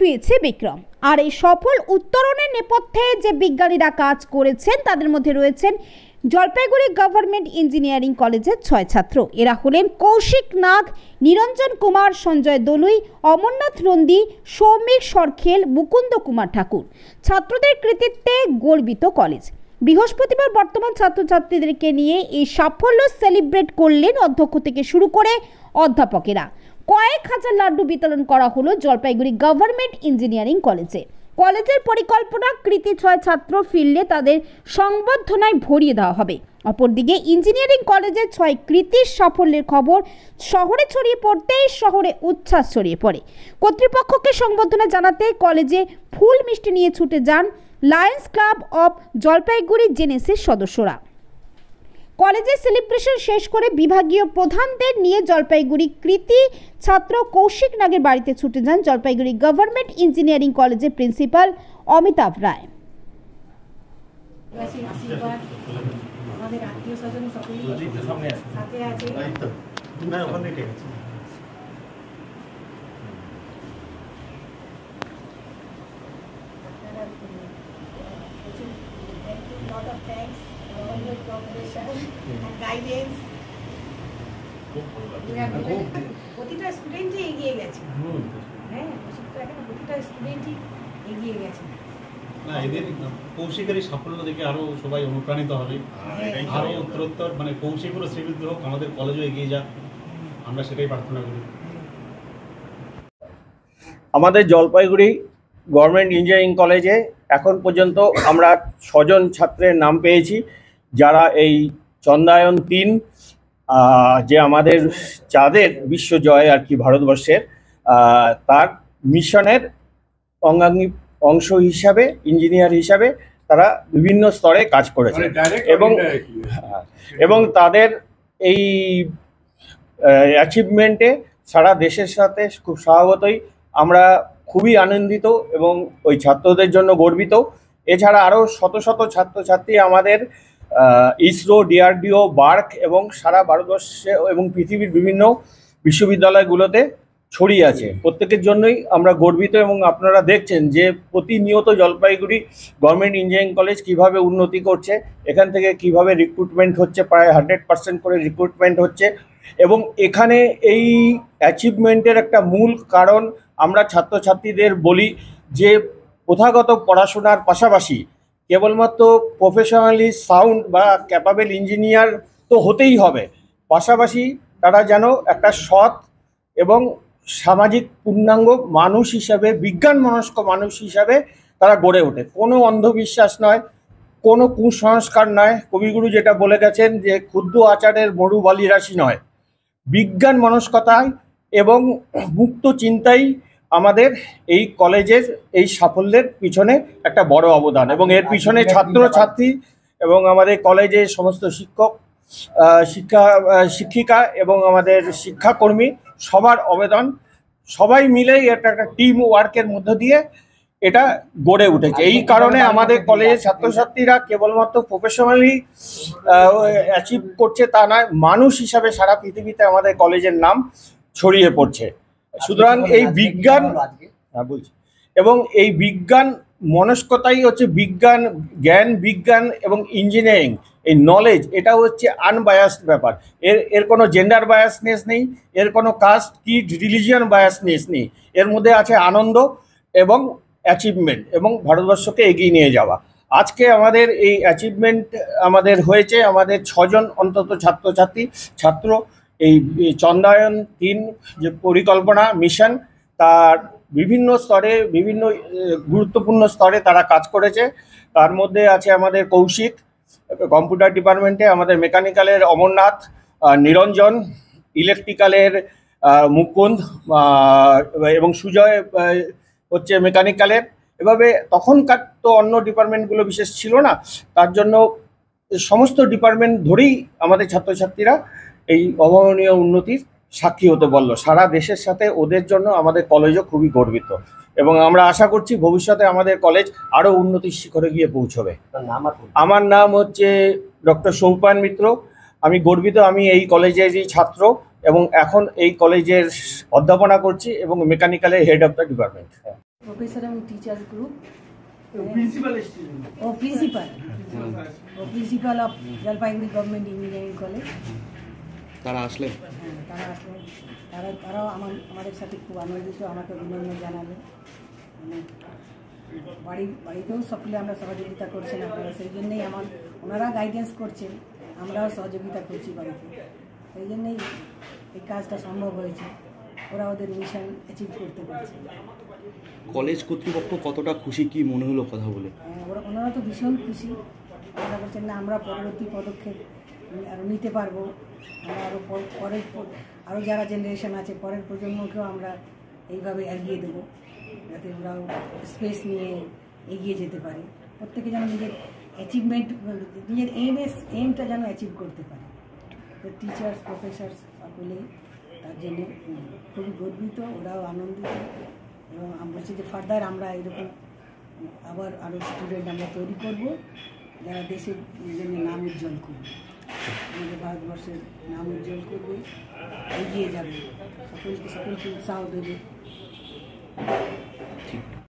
ছুঁয়েছে বিক্রম। আর এই সফল উত্তরণের নেপথ্যে যে বিজ্ঞানীরা কাজ করেছেন তাদের মধ্যে রয়েছেন জলপাইগুড়ি গভর্নমেন্ট ইঞ্জিনিয়ারিং কলেজের 6 ছাত্র। এরা হলেন কৌশিক নাগ, নিরঞ্জন কুমার, সঞ্জয় দলুই, অমরনাথ নন্দী, সৌমিক সরখেল, মুকুন্দ কুমার ঠাকুর। ছাত্রদের কৃতিত্বে গর্বিত কলেজ। বৃহস্পতিবার বর্তমান ছাত্রছাত্রীদেরকে নিয়ে এই সাফল্য সেলিব্রেট করলেন অধ্যক্ষ থেকে শুরু করে অধ্যাপকেরা। কয়েক হাজার লাড্ডু বিতরণ করা হলো জলপাইগুড়ি গভর্নমেন্ট ইঞ্জিনিয়ারিং কলেজে। কলেজের পরিকল্পনা কৃতি 6 ছাত্র ফিরলে তাদের সংবর্ধনায় ভরিয়ে দেওয়া হবে। অপরদিকে ইঞ্জিনিয়ারিং কলেজের 6 কৃতির সাফল্যের খবর শহরে ছড়িয়ে পড়তেই শহরে উচ্ছ্বাস ছড়িয়ে পড়ে। কর্তৃপক্ষকে সংবর্ধনা জানাতে কলেজে ফুল মিষ্টি নিয়ে ছুটে যান লায়ন্স ক্লাব অফ জলপাইগুড়ি জেনেসির সদস্যরা। কলেজের সেলিব্রেশন শেষ করে বিভাগীয় প্রধানদের নিয়ে জলপাইগুড়ি কৃতি ছাত্র কৌশিক নাগের বাড়িতে ছুটে যান জলপাইগুড়ি গভর্নমেন্ট ইঞ্জিনিয়ারিং কলেজের প্রিন্সিপাল অমিতাভ রায়। প্রতিটা স্টুডেন্টই এগিয়ে গেছে। হ্যাঁ, প্রতিটা স্টুডেন্টই এগিয়ে গেছে। না, এদের কৌশিকের সাফল্য দেখে আরো সবাই অনুপ্রাণিত হবে। আরো উত্তরোত্তর মানে কৌশিকেরও শ্রীবৃদ্ধি হোক, আমাদের কলেজও এগিয়ে যাক, আমরা সেটাই প্রার্থনা করি। আমাদের জলপাইগুড়ি গভর্নমেন্ট ইঞ্জিনিয়ারিং কলেজে এখন পর্যন্ত আমরা 6 জন ছাত্রের নাম পেয়েছি, যারা এই চন্দ্রায়ন 3 যে আমাদের চাঁদের বিশ্বজয় আর কি ভারতবর্ষের, তার মিশনের অঙ্গাঙ্গী অংশ হিসাবে ইঞ্জিনিয়ার হিসাবে তারা বিভিন্ন স্তরে কাজ করেছে এবং তাদের এই অ্যাচিভমেন্টে সারা দেশের সাথে খুব স্বভাবতই আমরা খুবই আনন্দিত এবং ওই ছাত্রদের জন্য গর্বিত। এছাড়া আরও শত শত ছাত্রছাত্রী আমাদের ইসরো, ডিআরডিও, বার্ক এবং সারা ভারতবর্ষে এবং পৃথিবীর বিভিন্ন বিশ্ববিদ্যালয়গুলোতে ছড়িয়ে আছে। প্রত্যেকের জন্যই আমরা গর্বিত এবং আপনারা দেখছেন যে প্রতিনিয়ত জলপাইগুড়ি গভর্নমেন্ট ইঞ্জিনিয়ারিং কলেজ কিভাবে উন্নতি করছে, এখান থেকে কিভাবে রিক্রুটমেন্ট হচ্ছে, প্রায় 100% করে রিক্রুটমেন্ট হচ্ছে। এবং এখানে এই অ্যাচিভমেন্টের একটা মূল কারণ আমরা ছাত্রছাত্রীদের বলি যে প্রথাগত পড়াশোনার পাশাপাশি কেবলমাত্র প্রফেশনালি সাউন্ড বা ক্যাপাবেল ইঞ্জিনিয়ার তো হতেই হবে, পাশাপাশি তারা যেন একটা সৎ এবং সামাজিক পূর্ণাঙ্গ মানুষ হিসাবে, বিজ্ঞান মনস্ক মানুষ হিসাবে তারা গড়ে ওঠে। কোনো অন্ধবিশ্বাস নয়, কোনো কুসংস্কার নয়। কবিগুরু যেটা বলে গেছেন যে ক্ষুদ্র আচারের মরু বালিরাশি নয়, বিজ্ঞান মনস্কতায় এবং মুক্ত চিন্তাই আমাদের এই কলেজের এই সাফল্যের পিছনে একটা বড় অবদান। এবং এর পিছনে ছাত্রছাত্রী এবং আমাদের কলেজের সমস্ত শিক্ষক, শিক্ষিকা এবং আমাদের শিক্ষাকর্মী সবার অবদান, সবাই মিলেই এটা একটা টিম ওয়ার্কের মধ্য দিয়ে এটা গড়ে উঠেছে। এই কারণে আমাদের কলেজের ছাত্রছাত্রীরা কেবলমাত্র প্রফেশনালি অ্যাচিভ করছে তা নয়, মানুষ হিসাবে সারা পৃথিবীতে আমাদের কলেজের নাম ছড়িয়ে পড়ছে। সুতরাং এই বিজ্ঞান বলছি এবং এই বিজ্ঞান মনস্কতাই হচ্ছে বিজ্ঞান, জ্ঞান, বিজ্ঞান এবং ইঞ্জিনিয়ারিং, এই নলেজ, এটা হচ্ছে আনবায়াসড ব্যাপার। এর কোনো জেন্ডার বায়াসনেস নেই, এর কোনো কাস্ট কি রিলিজিয়ান বায়াসনেস নেই। এর মধ্যে আছে আনন্দ এবং অ্যাচিভমেন্ট এবং ভারতবর্ষকে এগিয়ে নিয়ে যাওয়া। আজকে আমাদের এই অ্যাচিভমেন্ট আমাদের হয়েছে, আমাদের 6 জন অন্তত ছাত্র এই চন্দ্রায়ন 3 যে পরিকল্পনা মিশন, তার বিভিন্ন স্তরে বিভিন্ন গুরুত্বপূর্ণ স্তরে তারা কাজ করেছে। তার মধ্যে আছে আমাদের কৌশিক কম্পিউটার ডিপার্টমেন্টে, আমাদের মেকানিক্যালের অমরনাথ, নিরঞ্জন ইলেকট্রিক্যালের মুকুন্দ এবং সুজয় হচ্ছে মেকানিক্যালের। এভাবে তখনকার তো অন্য ডিপার্টমেন্টগুলো বিশেষ ছিল না, তার জন্য সমস্ত ডিপার্টমেন্ট ধরেই আমাদের ছাত্রছাত্রীরা এই অভাবনীয় উন্নতির সাক্ষী হতে বলল। সারা দেশের সাথে ওদের জন্য আমাদের কলেজও খুবই গর্বিত এবং আমরা আশা করছি ভবিষ্যতে আমাদের কলেজ আরও উন্নতির শিখরে গিয়ে পৌঁছবে। আমার নাম হচ্ছে ডক্টর সৌপায়ন মিত্র। আমি গর্বিত, আমি এই কলেজেরই ছাত্র এবং এখন এই কলেজের অধ্যাপনা করছি এবং মেকানিক্যালের head of the department. Professor এবং টিচার্স গ্রুপ ও principal of Jalpaiguri government engineering college. তারা আসলেন? হ্যাঁ, তারা আসলেন। তারাও আমাদের সাথে খুব আনন্দিত, আমাকে অভিনন্দন জানালেন। বাড়িতেও সকলে আমরা সহযোগিতা করছেন আপনারা, সেই জন্যেই ওনারা গাইডেন্স করছেন, আমরাও সহযোগিতা করছি বাড়িতে, সেই জন্যেই এই কাজটা সম্ভব হয়েছে। ওরা ওদের মিশন অ্যাচিভ করতে পারছে। কলেজ কর্তৃপক্ষ কতটা খুশি, কি মনে হলো কথা বলে? ওনারা তো ভীষণ খুশি। ওরা বলছেন না, আমরা পরবর্তী পদক্ষেপ আরও নিতে পারবো, আমরা আরও যারা জেনারেশন আছে পরের প্রজন্মকেও আমরা এইভাবে এগিয়ে দেবো, যাতে ওরাও স্পেস নিয়ে এগিয়ে যেতে পারে। প্রত্যেকে যেন নিজের অ্যাচিভমেন্ট, নিজের এইমটা যেন অ্যাচিভ করতে পারে। তো টিচার্স, প্রফেসর্স সকলেই তার জন্য খুবই গর্বিত, ওরাও আনন্দিত। এবং বলছি যে ফার্দার আমরা এরকম আবার আরও স্টুডেন্ট আমরা তৈরি করব, যারা দেশের জন্য নাম উজ্জ্বল করবে, আমাদের ভারতবর্ষের নাম উজ্জ্বল করবে, এগিয়ে যাবে, সকলকে উৎসাহ দেবে।